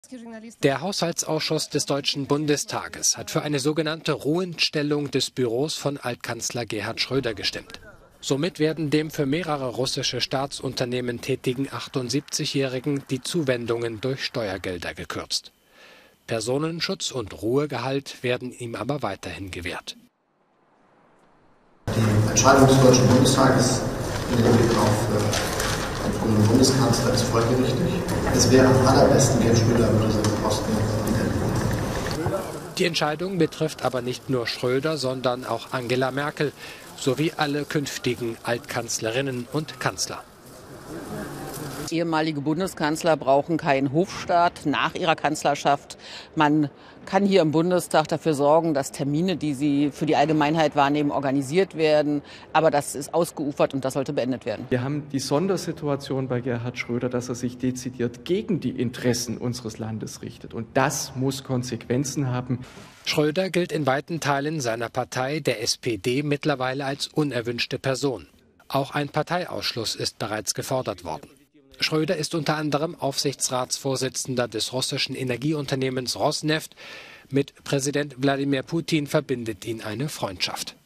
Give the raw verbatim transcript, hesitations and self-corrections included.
Der Haushaltsausschuss des Deutschen Bundestages hat für eine sogenannte Ruhestellung des Büros von Altkanzler Gerhard Schröder gestimmt. Somit werden dem für mehrere russische Staatsunternehmen tätigen achtundsiebzigjährigen die Zuwendungen durch Steuergelder gekürzt. Personenschutz und Ruhegehalt werden ihm aber weiterhin gewährt. Die Entscheidung des Deutschen Bundestages in Hinblick auf äh, den Bundeskanzler ist folgerichtig. Es wäre am allerbesten, Gerd Schröder würde seinen Posten wiedernehmen. Die Entscheidung betrifft aber nicht nur Schröder, sondern auch Angela Merkel sowie alle künftigen Altkanzlerinnen und Kanzler. Ehemalige Bundeskanzler brauchen keinen Hofstaat nach ihrer Kanzlerschaft. Man kann hier im Bundestag dafür sorgen, dass Termine, die sie für die Allgemeinheit wahrnehmen, organisiert werden. Aber das ist ausgeufert und das sollte beendet werden. Wir haben die Sondersituation bei Gerhard Schröder, dass er sich dezidiert gegen die Interessen unseres Landes richtet. Und das muss Konsequenzen haben. Schröder gilt in weiten Teilen seiner Partei, der S P D, mittlerweile als unerwünschte Person. Auch ein Parteiausschluss ist bereits gefordert worden. Schröder ist unter anderem Aufsichtsratsvorsitzender des russischen Energieunternehmens Rosneft. Mit Präsident Wladimir Putin verbindet ihn eine Freundschaft.